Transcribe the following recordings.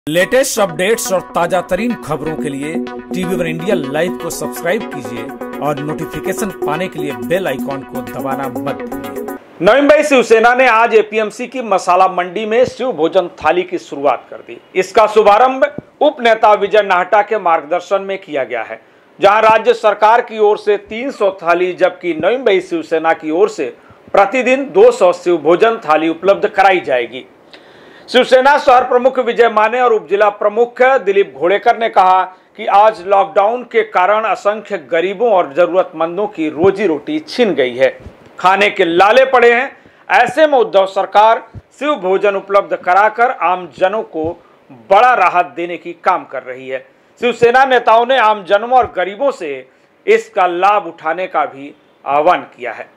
Latest updates और ताजा तरीन खबरों के लिए टीवी वन इंडिया लाइव को सब्सक्राइब कीजिए और नोटिफिकेशन पाने के लिए बेल आइकॉन को दबाना मत भूलिए। नवी मुंबई शिवसेना ने आज एपीएमसी की मसाला मंडी में शिव भोजन थाली की शुरुआत कर दी। इसका शुभारंभ उप नेता विजय नाहटा के मार्गदर्शन में किया गया है, जहां राज्य सरकार की ओर से 300 थाली जबकि नवी मुंबई शिवसेना की ओर से प्रतिदिन 200 शिव भोजन थाली उपलब्ध कराई जाएगी। शिवसेना शहर प्रमुख विजय माने और उप जिला प्रमुख दिलीप घोड़ेकर ने कहा कि आज लॉकडाउन के कारण असंख्य गरीबों और जरूरतमंदों की रोजी रोटी छिन गई है, खाने के लाले पड़े हैं। ऐसे में उद्धव सरकार शिव भोजन उपलब्ध कराकर आम जनों को बड़ा राहत देने की काम कर रही है। शिवसेना नेताओं ने आम जनों और गरीबों से इसका लाभ उठाने का भी आह्वान किया है।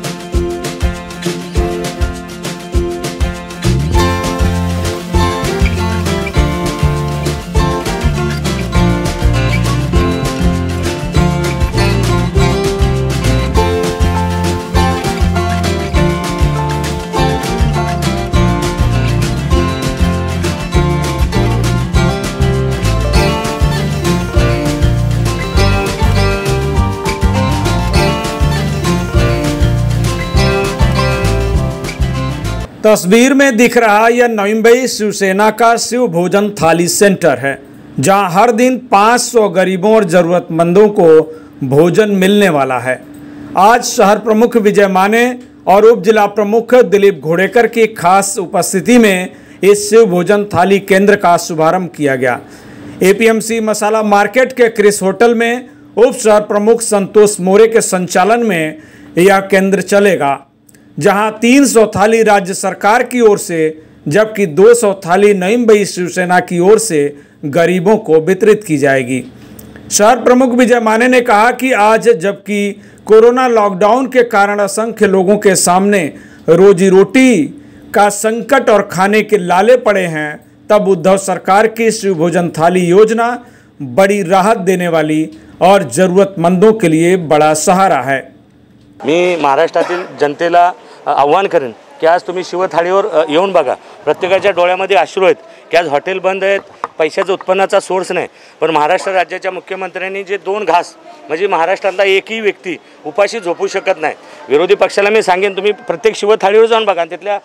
तस्वीर में दिख रहा यह नवी मुंबई शिवसेना का शिव भोजन थाली सेंटर है, जहां हर दिन 500 गरीबों और जरूरतमंदों को भोजन मिलने वाला है। आज शहर प्रमुख विजय माने और उप जिला प्रमुख दिलीप घोड़ेकर की खास उपस्थिति में इस शिव भोजन थाली केंद्र का शुभारंभ किया गया। एपीएमसी मसाला मार्केट के क्रिस होटल में उप शहर प्रमुख संतोष मोरे के संचालन में यह केंद्र चलेगा, जहां 300 थाली राज्य सरकार की ओर से जबकि 200 थाली नवी मुंबई शिवसेना की ओर से गरीबों को वितरित की जाएगी। शहर प्रमुख विजय माने ने कहा कि आज जबकि कोरोना लॉकडाउन के कारण असंख्य लोगों के सामने रोजी रोटी का संकट और खाने के लाले पड़े हैं, तब उद्धव सरकार की शिव भोजन थाली योजना बड़ी राहत देने वाली और जरूरतमंदों के लिए बड़ा सहारा है। मी महाराष्ट्रातील जनतेला आव्हान करेन की आज तुम्ही शिवथाळीवर येऊन बघा। प्रत्येकाच्या डोळ्यामध्ये अश्रू आहेत की आज हॉटेल बंद आहेत, पैशाचा उत्पन्नाचा सोर्स नाही, पण महाराष्ट्र राज्याच्या मुख्यमंत्र्यांनी जे 2 घास म्हणजे महाराष्ट्रातला एकही व्यक्ती उपाशी झोपू शकत नाही। विरोधी पक्षाला मी सांगेन तुम्ही प्रत्येक शिवथाळीवर जाऊन बघा, तिथल्या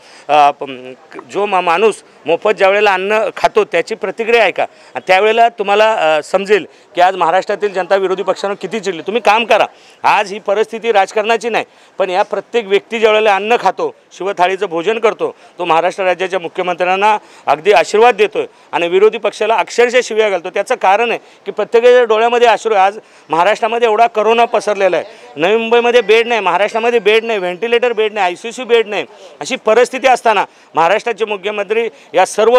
जो माणूस मोफत ज्यावेळेला अन्न खातो त्याची प्रतिक्रिया ऐका, त्यावेळेला तुम्हाला समजेल की आज महाराष्ट्रातील जनता विरोधी पक्षांवर किती चिडली। तुम्ही काम करा, आज ही परिस्थिती राजकारणाची नाही, पण या प्रत्येक व्यक्ती ज्यावेळेला अन्न खातो, शिवथाळीचं भोजन करतो, तो महाराष्ट्र राज्याच्या मुख्यमंत्र्यांना अगदी आशीर्वाद देतोय आणि विरोधी पक्षाला अक्षरशः शिव्या घालतो। त्याचं कारण आहे की प्रत्येकाच्या डोळ्यामध्ये अश्रू। आज महाराष्ट्रामध्ये एवढा कोरोना पसरलेला आहे, नवी मुंबईमध्ये बेड नाही, महाराष्ट्रामध्ये बेड नाही, व्हेंटिलेटर बेड नाही, आयसीयू बेड नाही, अशी परिस्थिती असताना महाराष्ट्राचे मुख्यमंत्री या सर्व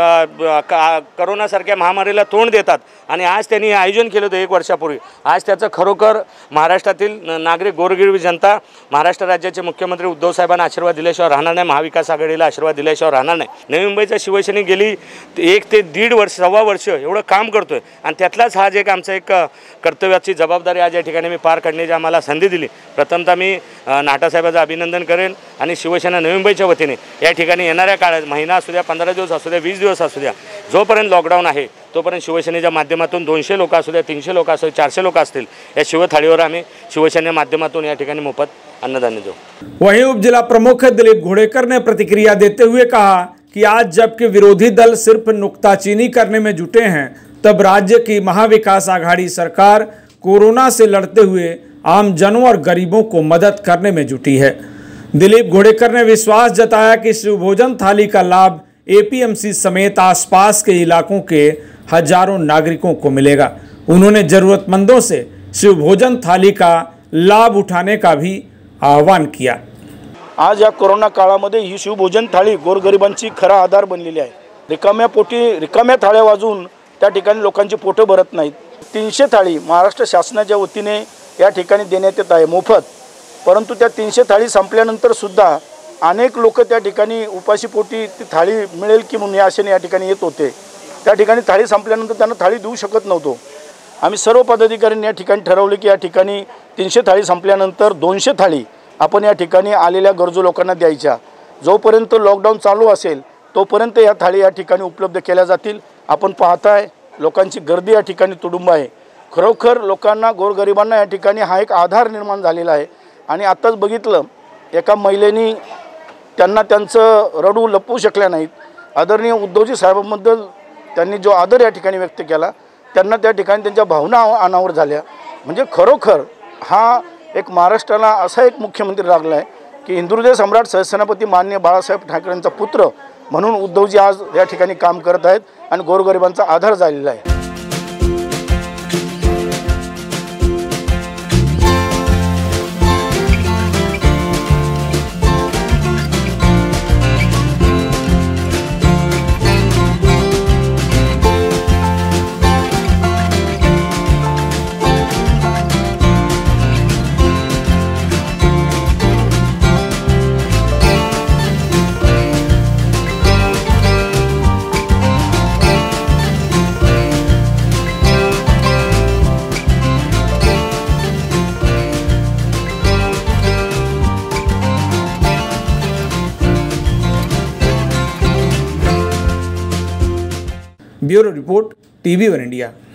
कोरोनासारख्या महामारीला तोंड देतात आणि आज त्यांनी आयोजन केलं होतं 1 वर्षापूर्वी। आज त्याचं खरोखर महाराष्ट्रातील नागरिक गोरगरीब जनता महाराष्ट्र राज्याचे मुख्यमंत्री उद्धव साहेबांना आशीर्वाद दिल्याशिवाय राहणार नाही, महाविकास आघाडीला आशीर्वाद दिल्याशिवाय राहणार नाही। नवी मुंबईच्या शिवसेनेने गेली 1 ते 1.5 वर्ष, सव्वा वर्ष एवढं काम करतोय आणि त्यातलाच हा एक आमचा एक कर्तव्याची जबाबदारी आज या ठिकाणी मी पार करण्याची आम्हाला संधी दिली। प्रथमतः मी नाटा साहेबांचं अभिनंदन करेन आणि शिवसेना नवी मुंबईच्या वतीने या ठिकाणी येणाऱ्या काळात महिना असू द्या, 15 दिवस असू द्या, 20 दिवस असू द्या, जोपर्यंत लॉकडाऊन आहे तोपर्यंत शिवसेनेच्या माध्यमातून 200 लोक असू द्या, 300 लोक असू द्या, 400 लोक असतील, या शिवथाळीवर आम्ही शिवसेनेच्या माध्यमातून या ठिकाणी मोफत अन्नदान देऊ। वहीं उप जिला प्रमुख दिलीप घोड़ेकर ने प्रतिक्रिया देते हुए कहा कि आज जबकि विरोधी दल सिर्फ नुक्ताचीनी करने में जुटे हैं, तब राज्य की महाविकास आघाड़ी सरकार कोरोना से लड़ते हुए आम जनों और गरीबों को मदद करने में जुटी है। दिलीप घोड़ेकर ने विश्वास जताया कि शिव भोजन थाली का लाभ एपीएमसी समेत आसपास के इलाकों के हजारों नागरिकों को मिलेगा। उन्होंने जरूरतमंदों से शिव भोजन थाली का लाभ उठाने का भी आह्वान किया। आज या कोरोना काळामध्ये ही शिवभोजन थाळी गोरगरिबांची खरा आधार बनलेली आहे। रिकाम्या पोटी रिकाम्या थाळ्या वाजून त्या ठिकाणी लोकांची पोटं भरत नाहीत। 300 थाळी महाराष्ट्र शासनाच्या वतीने या ठिकाणी देण्यात येत आहे मोफत, परंतु त्या 300 थाळी संपल्यानंतर सुद्धा अनेक लोक त्या ठिकाणी उपाशी पोटी ती थाळी मिळेल की म्हणून या आशेने या ठिकाणी येत होते। त्या ठिकाणी थाळी संपल्यानंतर त्यांना थाळी देऊ शकत नव्हतो। आम्ही सर्व पदाधिकाऱ्यांनी या ठिकाणी ठरवले की या ठिकाणी 300 थाळी संपल्यानंतर 200 थाळी आपण या ठिकाणी आलेल्या गरजू लोकांना द्यायच्या। जोपर्यंत लॉकडाऊन चालू असेल तोपर्यंत या थाळी या ठिकाणी उपलब्ध केल्या जातील आपण पाहताय लोकांची गर्दी या ठिकाणी तुडुंब आहे. खरोखर लोकांना, गोरगरिबांना या ठिकाणी हा एक आधार निर्माण झालेला आहे. आणि आत्ताच बघितलं, एका महिलेनी त्यांना त्यांचं रडू लपवू शकल्या नाहीत. आदरणीय उद्धवजी साहेबांबद्दल त्यांनी जो आदर या ठिकाणी व्यक्त केला, त्यांना त्या ठिकाणी त्यांच्या भावना अनावर झाल्या. म्हणजे खरोखर हा एक महाराष्ट्राला असा एक मुख्यमंत्री लागला आहे की हिंदुहृदय सम्राट सहसेनापती माननीय बाळासाहेब ठाकरेंचा पुत्र म्हणून उद्धवजी आज या ठिकाणी काम करत आहेत आणि गोरगरिबांचा आधार झालेला आहे. Bureau report, TV1 India.